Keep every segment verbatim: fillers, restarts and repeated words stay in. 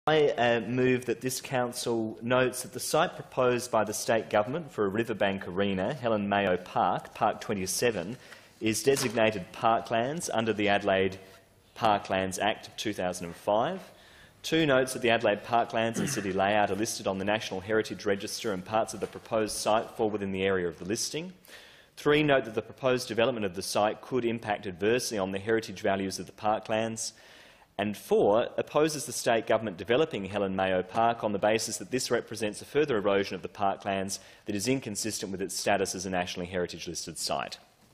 I uh, move that this council notes that the site proposed by the state government for a riverbank arena, Helen Mayo Park, Park twenty-seven, is designated parklands under the Adelaide Parklands Act of two thousand five. Two notes that the Adelaide Parklands and city layout are listed on the National Heritage Register and parts of the proposed site fall within the area of the listing. Three, note that the proposed development of the site could impact adversely on the heritage values of the parklands. And four, opposes the state government developing Helen Mayo Park on the basis that this represents a further erosion of the parklands that is inconsistent with its status as a nationally heritage listed site.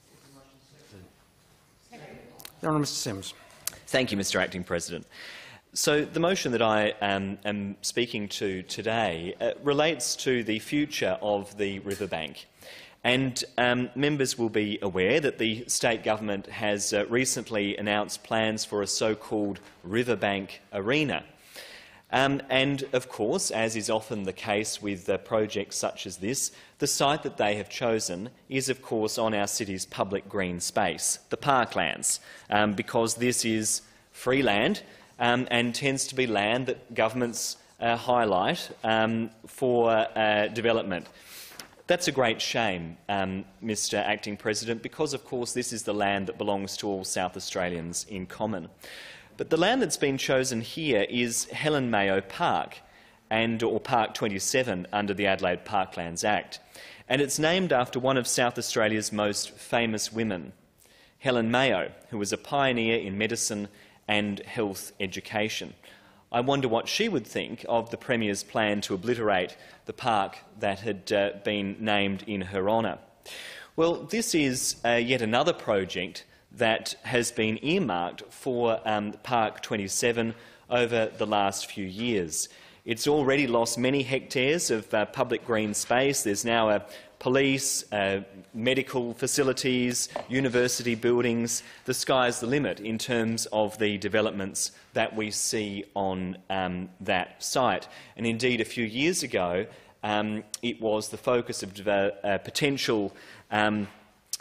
The Honourable Mister Simms. Thank you, Mister Acting President. So the motion that I um, am speaking to today uh, relates to the future of the riverbank. And um, members will be aware that the state government has uh, recently announced plans for a so-called riverbank arena. Um, and of course, as is often the case with uh, projects such as this, the site that they have chosen is of course on our city's public green space, the parklands, um, because this is free land um, and tends to be land that governments uh, highlight um, for uh, development. That's a great shame, um, Mister Acting President, because of course this is the land that belongs to all South Australians in common. But the land that's been chosen here is Helen Mayo Park, and, or Park twenty-seven under the Adelaide Parklands Act. And it's named after one of South Australia's most famous women, Helen Mayo, who was a pioneer in medicine and health education. I wonder what she would think of the Premier's plan to obliterate the park that had uh, been named in her honour. Well, this is uh, yet another project that has been earmarked for um, Park twenty-seven over the last few years. It's already lost many hectares of uh, public green space. There's now a police, uh, medical facilities, university buildings. The sky's the limit in terms of the developments that we see on um, that site. And indeed, a few years ago, um, it was the focus of uh, uh, potential um,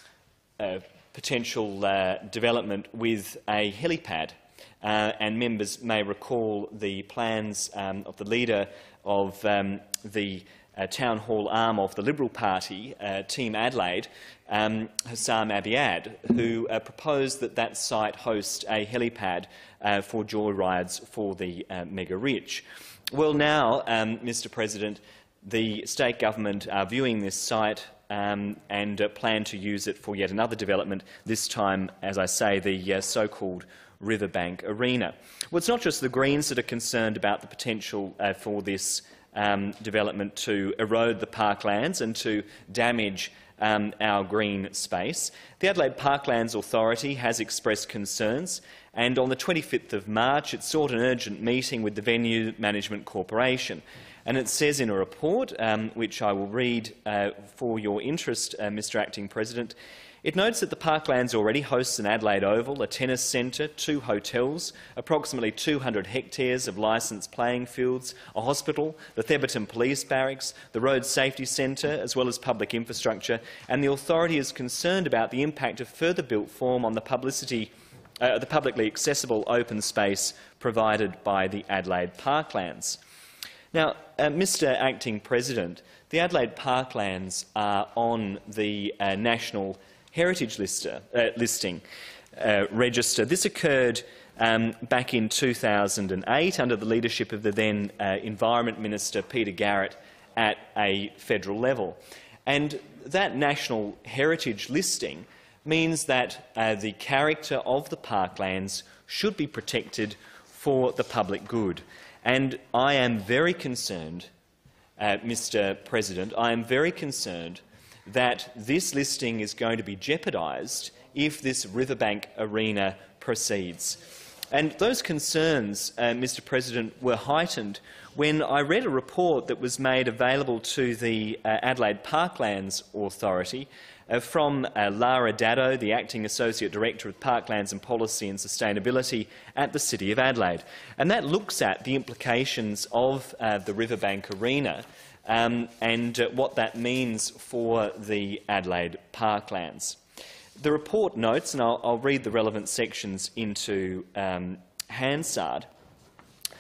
uh, potential uh, development with a helipad. Uh, and members may recall the plans um, of the leader of um, the uh, town hall arm of the Liberal Party, uh, Team Adelaide, um, Hussam Abiad, who uh, proposed that that site host a helipad uh, for joyrides for the uh, mega-rich. Well, now, um, Mister President, the state government are viewing this site Um, and uh, plan to use it for yet another development, this time, as I say, the uh, so-called riverbank arena. Well, it's not just the Greens that are concerned about the potential uh, for this um, development to erode the parklands and to damage um, our green space. The Adelaide Parklands Authority has expressed concerns, and on the twenty-fifth of March it sought an urgent meeting with the Venue Management Corporation. And it says in a report, um, which I will read uh, for your interest, uh, Mister Acting President, it notes that the parklands already hosts an Adelaide Oval, a tennis centre, two hotels, approximately two hundred hectares of licensed playing fields, a hospital, the Thebarton Police Barracks, the Road Safety Centre, as well as public infrastructure, and the authority is concerned about the impact of further built form on the publicity uh, the publicly accessible open space provided by the Adelaide Parklands. Now, uh, Mister Acting President, the Adelaide Parklands are on the uh, National Heritage lister, uh, listing uh, register. This occurred um, back in two thousand eight under the leadership of the then uh, Environment Minister Peter Garrett at a federal level. And that National Heritage listing means that uh, the character of the parklands should be protected for the public good. And I am very concerned, uh, Mister President, I am very concerned that this listing is going to be jeopardised if this riverbank arena proceeds. And those concerns, uh, Mister President, were heightened when I read a report that was made available to the uh, Adelaide Parklands Authority uh, from uh, Lara Daddo, the Acting Associate Director of Parklands and Policy and Sustainability at the City of Adelaide. And that looks at the implications of uh, the riverbank arena um, and uh, what that means for the Adelaide Parklands. The report notes, and I'll, I'll read the relevant sections into um, Hansard,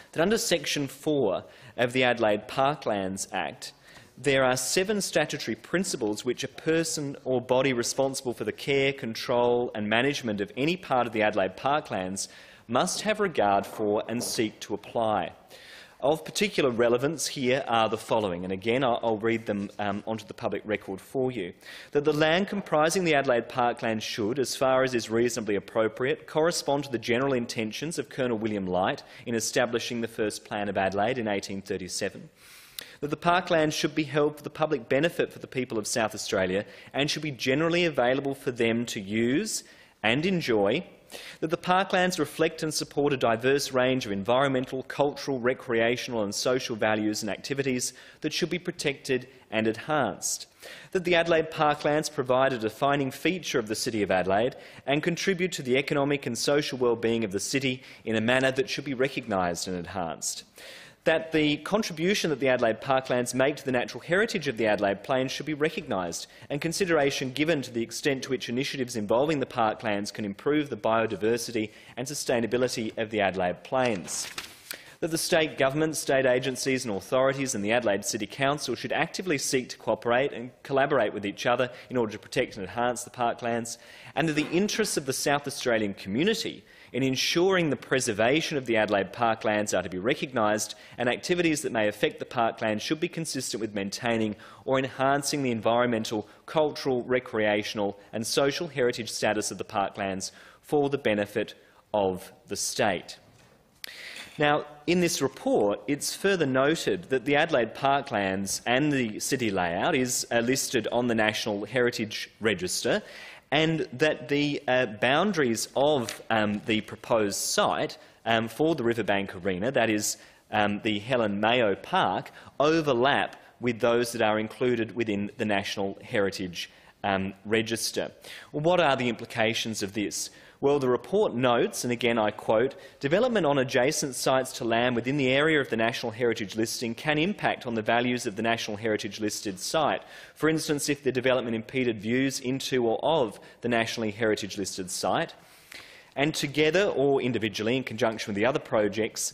that under Section four of the Adelaide Parklands Act, there are seven statutory principles which a person or body responsible for the care, control and management of any part of the Adelaide Parklands must have regard for and seek to apply. Of particular relevance here are the following, and again I'll, I'll read them um, onto the public record for you. That the land comprising the Adelaide Parklands should, as far as is reasonably appropriate, correspond to the general intentions of Colonel William Light in establishing the first plan of Adelaide in eighteen thirty-seven. That the parklands should be held for the public benefit for the people of South Australia and should be generally available for them to use and enjoy. That the parklands reflect and support a diverse range of environmental, cultural, recreational and social values and activities that should be protected and enhanced. That the Adelaide Parklands provide a defining feature of the City of Adelaide and contribute to the economic and social well-being of the city in a manner that should be recognised and enhanced. That the contribution that the Adelaide Parklands make to the natural heritage of the Adelaide Plains should be recognised and consideration given to the extent to which initiatives involving the parklands can improve the biodiversity and sustainability of the Adelaide Plains. That the state government, state agencies and authorities and the Adelaide City Council should actively seek to cooperate and collaborate with each other in order to protect and enhance the parklands, and that the interests of the South Australian community in ensuring the preservation of the Adelaide Parklands are to be recognised, and activities that may affect the parklands should be consistent with maintaining or enhancing the environmental, cultural, recreational and social heritage status of the parklands for the benefit of the state. Now, in this report, it's further noted that the Adelaide Parklands and the city layout is uh, listed on the National Heritage Register, and that the uh, boundaries of um, the proposed site um, for the Riverbank Arena, that is um, the Helen Mayo Park, overlap with those that are included within the National Heritage um, Register. Well, what are the implications of this? Well, the report notes, and again I quote, "Development on adjacent sites to land within the area of the National Heritage listing can impact on the values of the National Heritage listed site. For instance, if the development impeded views into or of the National Heritage listed site, and together or individually in conjunction with the other projects,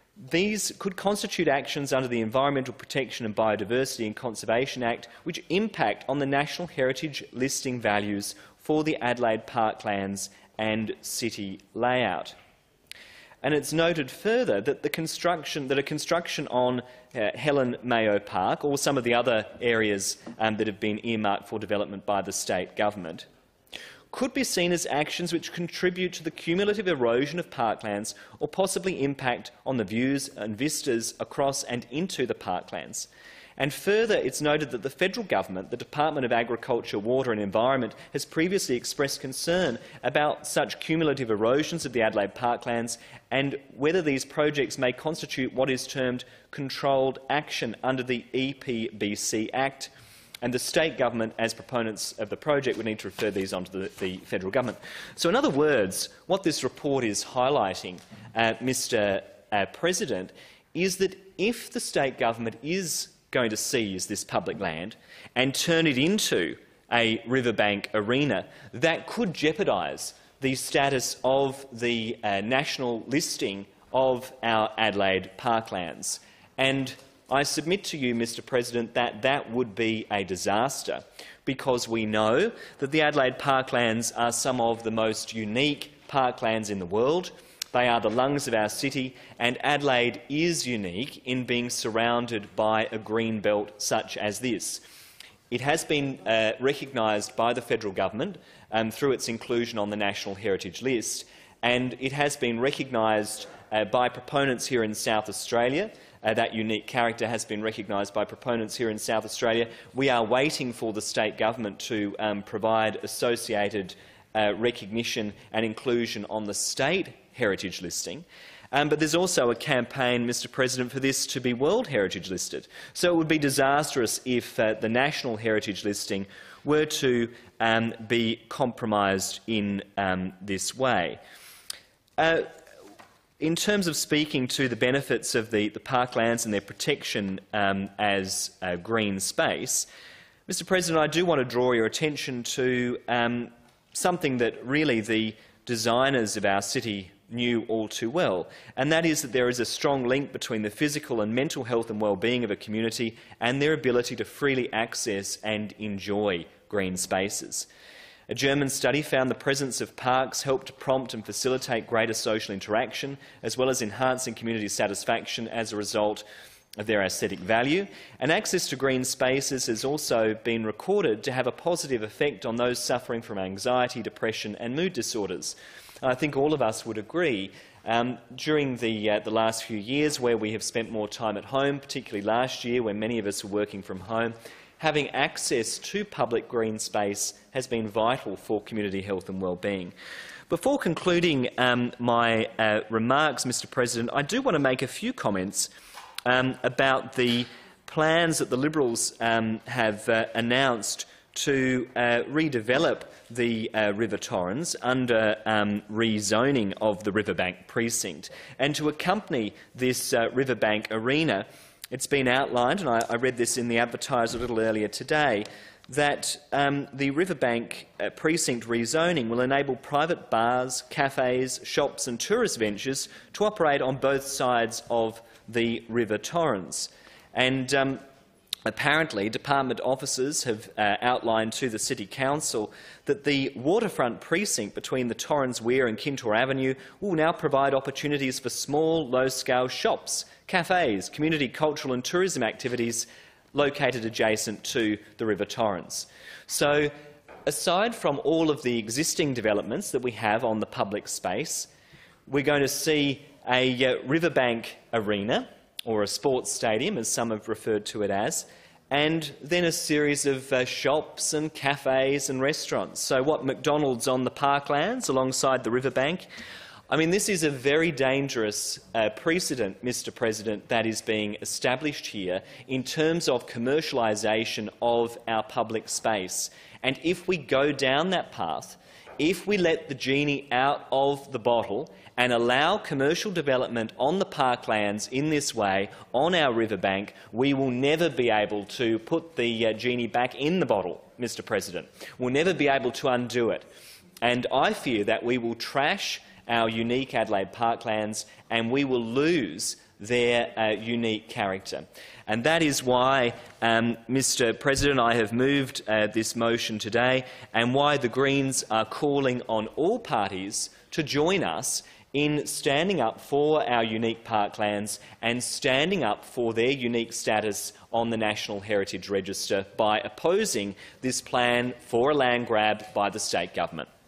these could constitute actions under the Environmental Protection and Biodiversity and Conservation Act which impact on the National Heritage listing values for the Adelaide Parklands and city layout." And it's noted further that the construction that a construction on uh, Helen Mayo Park or some of the other areas um, that have been earmarked for development by the state government could be seen as actions which contribute to the cumulative erosion of parklands or possibly impact on the views and vistas across and into the parklands. And further, it's noted that the federal government, the Department of Agriculture, Water and Environment, has previously expressed concern about such cumulative erosions of the Adelaide Parklands and whether these projects may constitute what is termed controlled action under the E P B C Act. And the state government, as proponents of the project, would need to refer these on to the, the federal government. So in other words, what this report is highlighting, uh, Mr Uh, President, is that if the state government is going to seize this public land and turn it into a riverbank arena, that could jeopardise the status of the uh, national listing of our Adelaide Parklands. And I submit to you, Mr President, that that would be a disaster, because we know that the Adelaide Parklands are some of the most unique parklands in the world. They are the lungs of our city, and Adelaide is unique in being surrounded by a green belt such as this. It has been uh, recognised by the federal government um, through its inclusion on the National Heritage List, and it has been recognised uh, by proponents here in South Australia. Uh, that unique character has been recognised by proponents here in South Australia. We are waiting for the state government to um, provide associated uh, recognition and inclusion on the state heritage listing. Um, but there's also a campaign, Mr President, for this to be World Heritage listed. So it would be disastrous if uh, the National Heritage listing were to um, be compromised in um, this way. Uh, in terms of speaking to the benefits of the, the parklands and their protection um, as a green space, Mr President, I do want to draw your attention to um, something that really the designers of our city knew all too well, and that is that there is a strong link between the physical and mental health and well-being of a community and their ability to freely access and enjoy green spaces. A German study found the presence of parks helped to prompt and facilitate greater social interaction, as well as enhancing community satisfaction as a result of their aesthetic value. And access to green spaces has also been recorded to have a positive effect on those suffering from anxiety, depression and mood disorders. I think all of us would agree. Um, during the, uh, the last few years, where we have spent more time at home, particularly last year when many of us were working from home, having access to public green space has been vital for community health and well-being. Before concluding um, my uh, remarks, Mr President, I do want to make a few comments um, about the plans that the Liberals um, have uh, announced to uh, redevelop the uh, River Torrens under um, rezoning of the Riverbank precinct. And to accompany this uh, Riverbank arena, it's been outlined, and I, I read this in the Advertiser a little earlier today, that um, the Riverbank uh, precinct rezoning will enable private bars, cafes, shops and tourist ventures to operate on both sides of the River Torrens. And um, apparently, department officers have uh, outlined to the City Council that the waterfront precinct between the Torrens Weir and Kintore Avenue will now provide opportunities for small, low-scale shops, cafes, community cultural and tourism activities located adjacent to the River Torrens. So, aside from all of the existing developments that we have on the public space, we're going to see a uh, riverbank arena, or a sports stadium, as some have referred to it as, and then a series of uh, shops and cafes and restaurants. So what, McDonald's on the parklands alongside the riverbank? I mean, this is a very dangerous uh, precedent, Mr President, that is being established here in terms of commercialisation of our public space. And if we go down that path, if we let the genie out of the bottle and allow commercial development on the parklands in this way on our riverbank, we will never be able to put the uh, genie back in the bottle, Mr President. We'll never be able to undo it. And I fear that we will trash our unique Adelaide parklands and we will lose their uh, unique character. And that is why, um, Mr President, I have moved uh, this motion today, and why the Greens are calling on all parties to join us in standing up for our unique parklands and standing up for their unique status on the National Heritage Register by opposing this plan for a land grab by the state government.